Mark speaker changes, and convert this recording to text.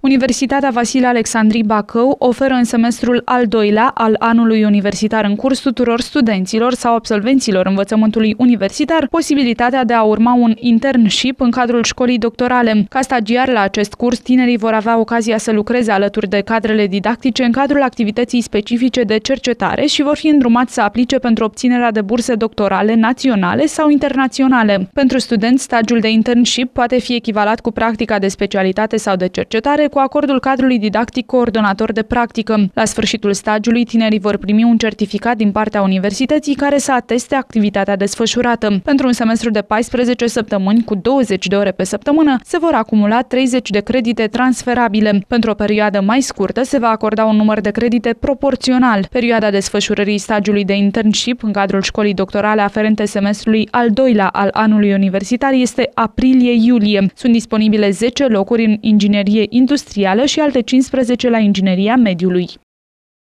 Speaker 1: Universitatea Vasile Alexandrii Bacău oferă în semestrul al doilea al anului universitar în curs tuturor studenților sau absolvenților învățământului universitar posibilitatea de a urma un internship în cadrul școlii doctorale. Ca stagiar la acest curs, tinerii vor avea ocazia să lucreze alături de cadrele didactice în cadrul activității specifice de cercetare și vor fi îndrumați să aplice pentru obținerea de burse doctorale naționale sau internaționale. Pentru studenți, stagiul de internship poate fi echivalat cu practica de specialitate sau de cercetare cu acordul cadrului didactic coordonator de practică. La sfârșitul stagiului, tinerii vor primi un certificat din partea universității care să ateste activitatea desfășurată. Pentru un semestru de 14 săptămâni cu 20 de ore pe săptămână se vor acumula 30 de credite transferabile. Pentru o perioadă mai scurtă se va acorda un număr de credite proporțional. Perioada desfășurării stagiului de internship în cadrul școlii doctorale aferente semestrului al doilea al anului universitar este aprilie-iulie. Sunt disponibile 10 locuri în inginerie industrială și alte 15 la ingineria mediului.